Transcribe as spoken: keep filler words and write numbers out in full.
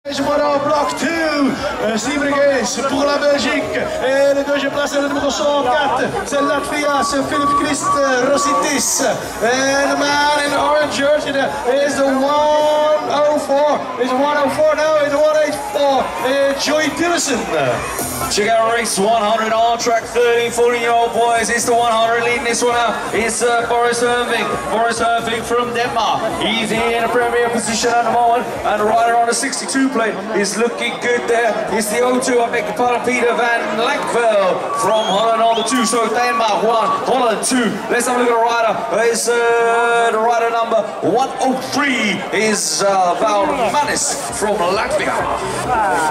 Voilà, bloc deux, Sibregues pour la Belgique. Et le deuxième place, c'est le numéro cent quatre, c'est Latvia, c'est Philippe Christ Rositis. And the man in the orange jersey is the one oh four. It's one oh four now, it's one eighty-four. Uh, Joy Tillison. Check out race one hundred on track, thirteen, fourteen year old boys. It's the one hundred leading this one out. It's uh, Boris Herving. Boris Herving from Denmark. He's in a premier position at the moment. And the rider on the sixty-two plate is looking good there. It's the oh two, I beg your pardon, Peter van Lankveld from Holland on the two. So Denmark one, Holland two. Let's have a look at the rider. It's uh, the rider number one oh three is uh, Val Manis from Latvia.